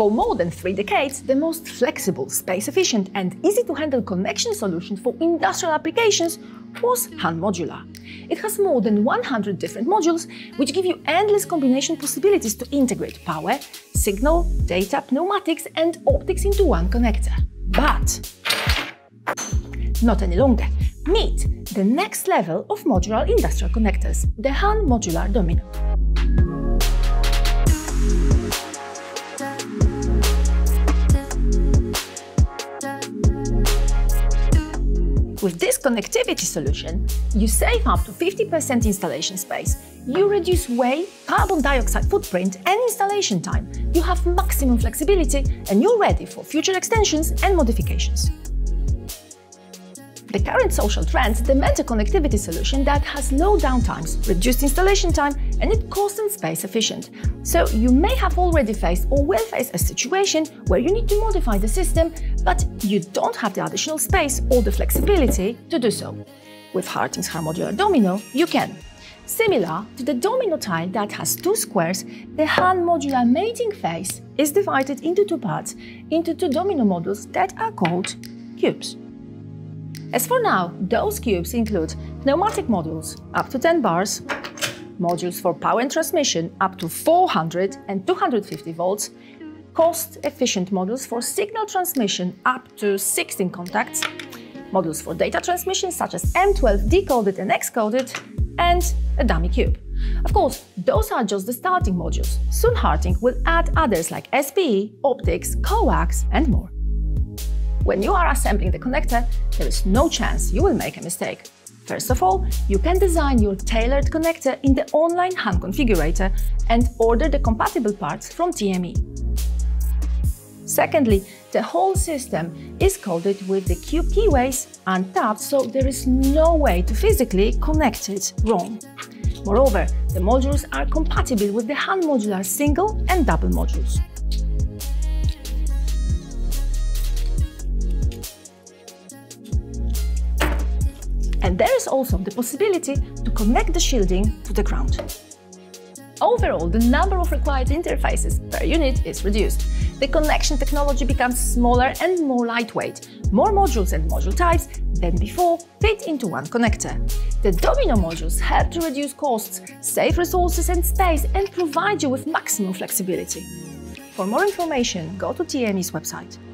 For more than 3 decades, the most flexible, space-efficient and easy-to-handle connection solution for industrial applications was Han-Modular. It has more than 100 different modules, which give you endless combination possibilities to integrate power, signal, data, pneumatics and optics into one connector. But not any longer. Meet the next level of modular industrial connectors, the Han-Modular Domino. With this connectivity solution, you save up to 50% installation space, you reduce weight, carbon dioxide footprint and installation time, you have maximum flexibility and you're ready for future extensions and modifications. The current social trends demand a connectivity solution that has low downtimes, reduced installation time and it's cost and space efficient. So you may have already faced or will face a situation where you need to modify the system, but you don't have the additional space or the flexibility to do so. With Harting's Han-Modular Domino, you can. Similar to the domino tile that has 2 squares, the Han-Modular mating phase is divided into 2 parts, into 2 domino modules that are called cubes. As for now, those cubes include pneumatic modules up to 10 bars, modules for power and transmission up to 400 and 250 volts, cost-efficient modules for signal transmission up to 16 contacts, modules for data transmission such as M12 decoded and excoded, and a dummy cube. Of course, those are just the starting modules. Soon Harting will add others like SPE, optics, coax and more. When you are assembling the connector, there is no chance you will make a mistake. First of all, you can design your tailored connector in the online Han configurator and order the compatible parts from TME. Secondly, the whole system is coded with the cube keyways untapped, so there is no way to physically connect it wrong. Moreover, the modules are compatible with the Han-Modular single and double modules. And there is also the possibility to connect the shielding to the ground. Overall, the number of required interfaces per unit is reduced. The connection technology becomes smaller and more lightweight. More modules and module types than before fit into one connector. The domino modules help to reduce costs, save resources and space, and provide you with maximum flexibility. For more information, go to TME's website.